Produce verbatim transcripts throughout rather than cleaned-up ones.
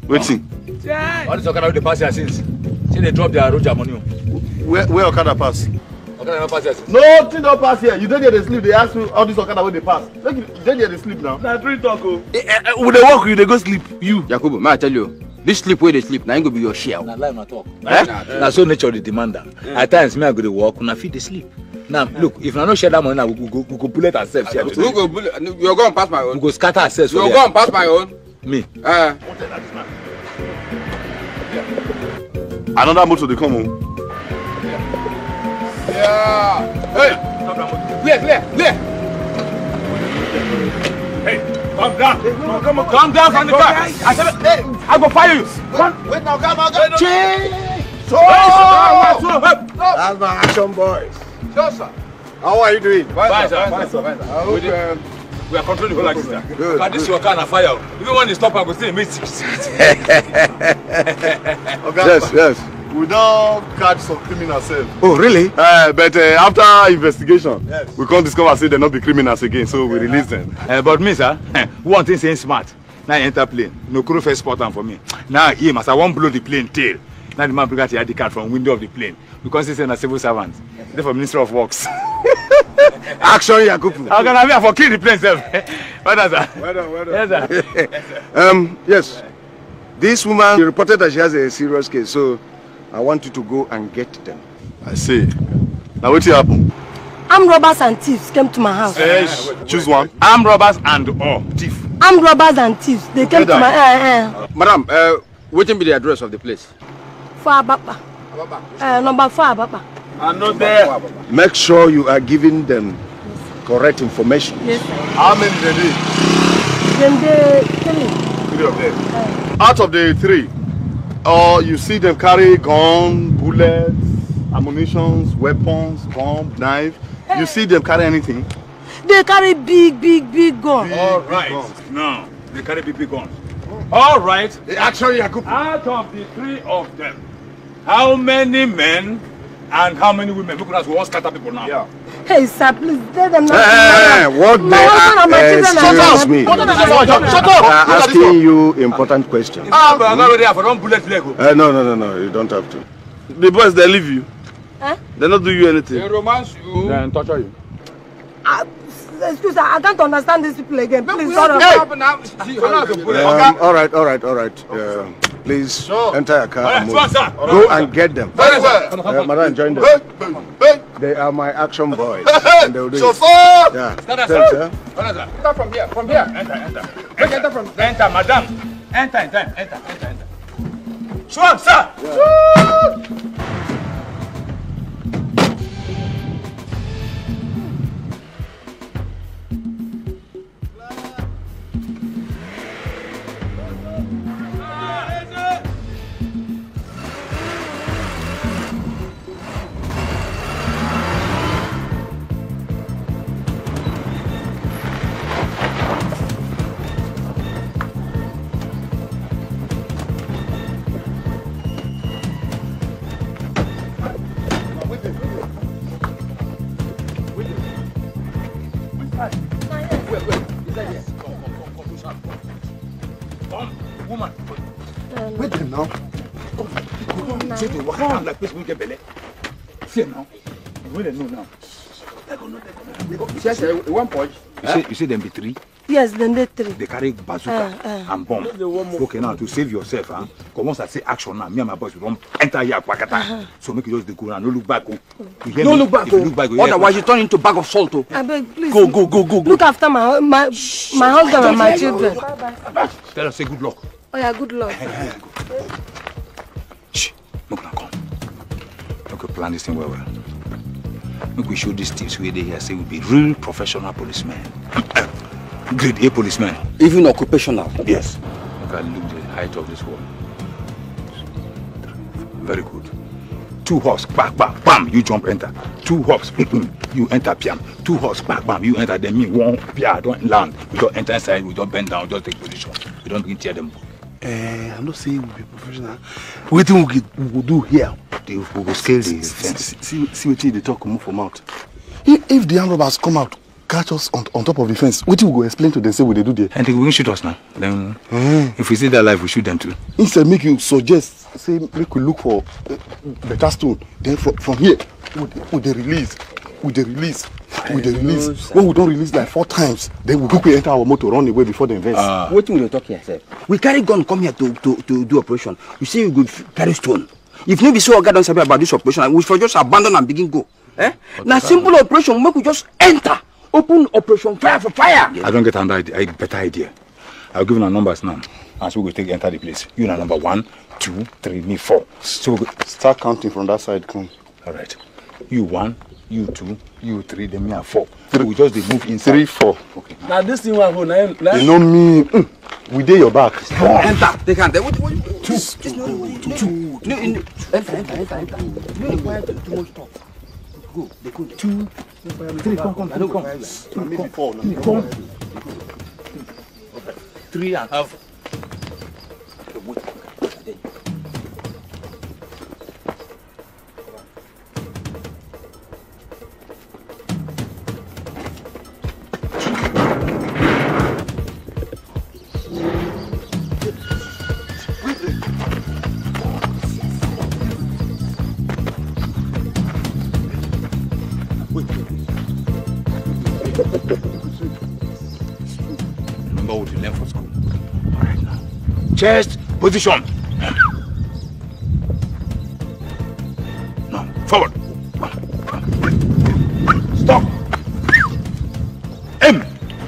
Waiting. What is Okada with the pass here since? See they drop their road money. Where where Okada pass? Okada never pass here since. No, thing don't pass here. You don't get the sleep. They ask you all this Okada when they pass. You don't get the sleep now. Nah, three talk. Oh. Eh, eh, when they walk, you they go sleep. You. Yakubu, may I tell you, this sleep where they sleep, now ain't gonna be your share. Now lie, not talk. Eh? Now so nature the demander. Yeah. At times me I go to walk, now feed the sleep. Now look, if I don't share that money, now we go we go, we go bullet ourselves here. We go bullet. You're going past my own. We go scatter ourselves. You're going past my own. Me. Uh. Another motor they come home. Yeah. Hey. Clear, clear, clear. Hey, calm down. Come, come, calm down from the car. I said, hey, I go fire you. Come. Wait now, come on, come. Change. So, that's my action boys. Sure, sir. How are you doing? Fine, sir. Fine, sir. Fine, sir. I hope, um, we are controlling the whole like this. Good. But this is your car and fire. Even when they stop, I go still meet six. Yes, yes. We don't catch some criminals. Oh, really? Uh, but uh, after investigation, yes. we can't discover say they're not be criminals again, so we release them. Uh, but me, sir, one thing saying smart. Now I enter plane. No crew first spot on for me. Now him, as I won't blow the plane tail. Now the man bring the I D card from window of the plane because he's a civil servant. They're from Minister of Works. Action, Yakubu. I'm gonna be for kill the plane, sir. What is that? Well done, well done. Yes, sir. um, yes. This woman reported that she has a serious case, so I want you to go and get them. I see. Now what happened? Armed robbers and thieves came to my house. Yes. Choose one. Armed robbers and or thief. Armed robbers and thieves. They came to my uh, uh. Madam, uh, what will be the address of the place? For Ababa. Uh, number four Ababa. I'm not there. Make sure you are giving them correct information. Yes, sir. How many did they? Then they three. Three of them. Uh. Out of the three, or uh, you see them carry gun, bullets, ammunitions, weapons, bomb, knife. You see them carry anything? They carry big, big, big guns. All right. Guns. No, they carry big, big guns. All right. The action, Yakubu. Out of the three of them, how many men and how many women? Look at us, we want to scatter people now. Yeah. Hey, sir, please tell them not hey, to hey, what they are, excuse me. Shut up! They are asking you important questions. Ah, but I'm not ready for one bullet leg. Uh, no, no, no, no, you don't have to. The boys, they leave you. Huh? They not do you anything. They romance you. Then torture you. Uh, excuse me, I can't understand these people again. Please, hey. hey. um, all right, all right, all right. Uh, please sure. enter a car right, and move. Sir. Go right, and get them. Very well. Uh, Madam, join them. Hey, hey. They are my action boys. And they will do Chauffeur! it. Yeah. Stand Tell, sir. Enter from here, from here. Enter, enter. Enter, enter from enter, madam. Enter in time. Enter, enter, enter. Sure, sir. Yeah. Wait them now. See they walk around like this, we get belly. See now. We don't know now. Yes, uh, one punch. You see, you see them be three? Yes, then they three. They carry bazooka uh, uh. and bomb. Okay, now to save yourself, huh? Because once I say action now, me and my boys will enter here, Kwakata. Uh-huh. So make you just go and no look back. Oh. You no look back. If you look back, oh. Otherwise, you turn into bag of salt. Oh. I beg, please. Go, go, go, go, go. Look after my my my husband and my children. Bye bye. Tell us say good luck. Oh yeah, good luck. Shh, look now come. Look, we plan this thing well, well. Look, we show these tips where they here say we be real professional policemen. Grade A policemen. Even occupational. Yes. Look at look the height of this wall. Very good. Two horse, bam, bam, bam, you jump, enter. Two horse, you enter, piam. Two horse, bam, bam, you enter. Then me one, piam, don't land. We don't enter inside. We don't bend down. We don't take position. We don't tear them. Eh, I'm not saying we'll be professional. What do we will do here? They will scale the fence. See, see what they talk, move from out. If the armed robbers come out, catch us on, on top of the fence. What you go explain to them, say what they do there? And they will shoot us now. Then, mm. if we see their life, we shoot them too. Instead, make you suggest, say, make we look for uh, better stone. Then from, from here, would, would they release? Would they release? Would they release? Know, when we don't release like four times, then we quickly enter our motor, run away before they invest. Uh, what will you talk here, sir? We carry gun, come here to, to, to do operation. You say you go carry stone. If nobody so God don't say about this operation, we should just abandon and begin go. Eh? Now simple operation, make we just enter. Open operation fire for fire. I don't get another idea, a better idea. I'll give you our numbers now. And so we go take enter the place. You know number one, two, three, me four. So we go start counting from that side, come. Alright. You one, you two, you three, then me and four. So we just they move inside. Three, four. Okay. Now this thing one hold. You know me. Mm, we did your back. Enter. They can't. What? What? Two. Two. Two. Two. No, no. Enter. Enter. Enter. Enter. No require too much talk. Go. They go. Two. Three. Come. Come. I don't come. Maybe four. Come. Three and half. Remember what you learned for school. All right now. Chest position. No, forward. Stop. Aim.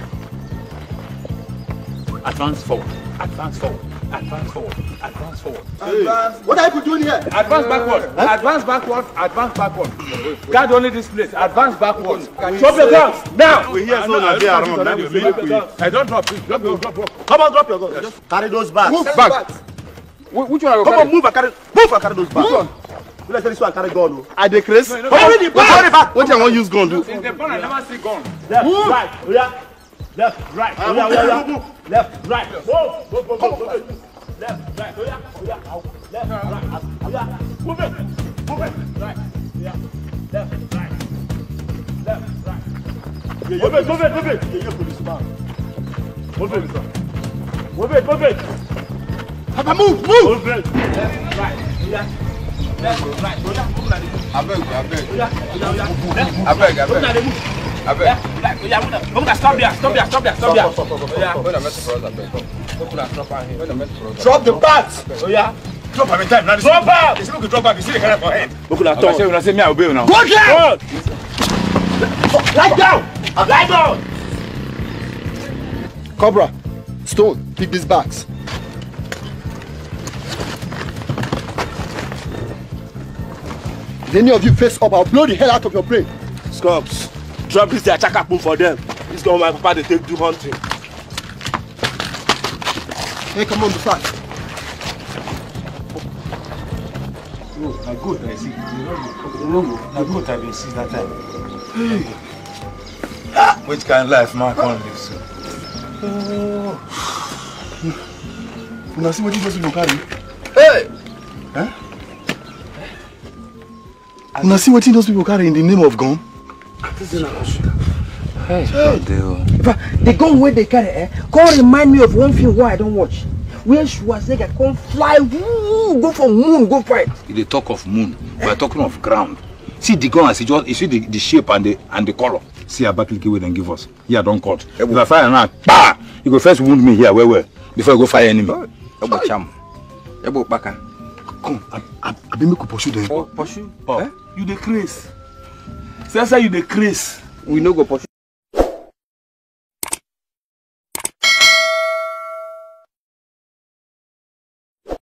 Advance forward. Advance forward. Advance forward. Advance forward. Advance. What are you doing here? Advance backward. Huh? Advance backward. Advance backward. Guard only this place. Advance backward. Drop your guns now. We hear so that they are around. I don't drop. Please drop your drop. Come on, drop your guns. Just carry those bags. Move back. Which one? Come on, move and carry. Move and carry those bags. Move. Let's say this one carry gun. I decrease. Carry the back. What do you want to use gun do? In the gun, I never see gun. Left, right, yeah. Left, right, oh yeah, oh yeah. Left, right, go, go, go, go, go. Left, right, oh yeah, oh yeah, left, right, oh yeah. Move it, move it, right, yeah. Left, right, left, right. Move it, move it, move it. Yeah, policeman. Move it, move it, move it. Papa, move, move. Move it. Left, right, oh yeah. Left, right, oh yeah. Move it. I beg, I beg. Oh yeah, oh yeah. I beg, I beg. I beg. Stop there, stop there, stop there, stop there. Stop, stop, stop, stop. When I met for us, I beg. When I met for us. Drop the bats. Oh yeah. Drop every time. Now drop back. You see we can drop back. You see the carry for head. Look at that. When I say me, I obey now. Go down. Lie down. Lie down. Cobra, Stone, pick these bags. If any of you face up, I'll blow the hell out of your brain. Scrubs. Drop this their chakapum for them. This guy my papa they take do hunting. Hey, come on, the fast. Oh, my good, I see. My good, I will see that time. Hey. Ah, which kind of life man can't live so? Oh. You know, see what you just will carry? Hey! Huh? You know, see what those people carry in the name of gun? Hey, hey. The gun where they carry, eh? Can't remind me of one film where I don't watch. Where Schwarzenegger can fly, woo, go for moon, go fight. They talk of moon, we are talking of ground. See the gun, as you just you see the, the shape and the and the color. See a back way they give us. Here don't cut. If I fire now, bah! You go first wound me here, where where? Before you go fire enemy. Ebo cham. Ebo baka. Come, I I I be make you pursue them. Oh, pursue? Oh. Eh? You the craze. Say say you the craze. We no go pursue.